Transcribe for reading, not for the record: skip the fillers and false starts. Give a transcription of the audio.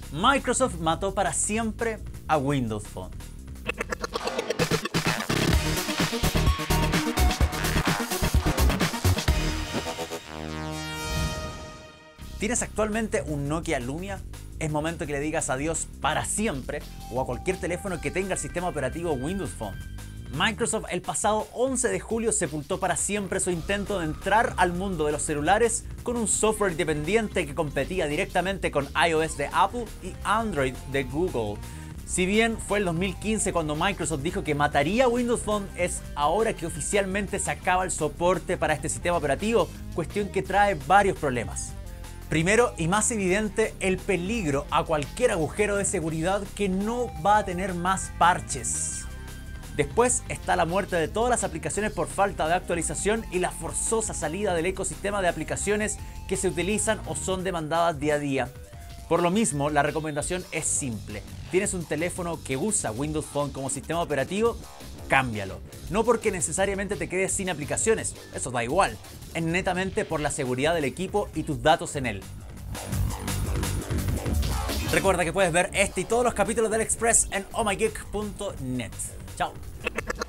Microsoft mató para siempre a Windows Phone. ¿Tienes actualmente un Nokia Lumia? Es momento que le digas adiós para siempre o a cualquier teléfono que tenga el sistema operativo Windows Phone. Microsoft el pasado 11 de julio sepultó para siempre su intento de entrar al mundo de los celulares con un software independiente que competía directamente con iOS de Apple y Android de Google. Si bien fue el 2015 cuando Microsoft dijo que mataría Windows Phone, es ahora que oficialmente se acaba el soporte para este sistema operativo, cuestión que trae varios problemas. Primero y más evidente, el peligro a cualquier agujero de seguridad que no va a tener más parches. Después está la muerte de todas las aplicaciones por falta de actualización y la forzosa salida del ecosistema de aplicaciones que se utilizan o son demandadas día a día. Por lo mismo, la recomendación es simple. ¿Tienes un teléfono que usa Windows Phone como sistema operativo? Cámbialo. No porque necesariamente te quedes sin aplicaciones, eso da igual. Es netamente por la seguridad del equipo y tus datos en él. Recuerda que puedes ver este y todos los capítulos del Express en ohmygeek.net. Chao.